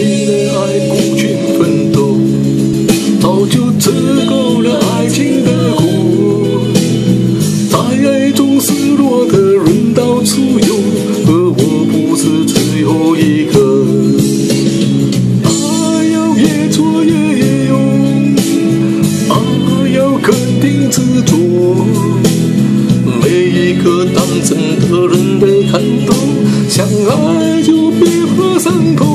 为了爱孤军奋斗，早就吃够了爱情的苦，在爱中失落的人到处有，而我不是最后一个。爱要越挫越勇，爱要肯定执着，每一个当真的人得看透，相爱就别怕伤口。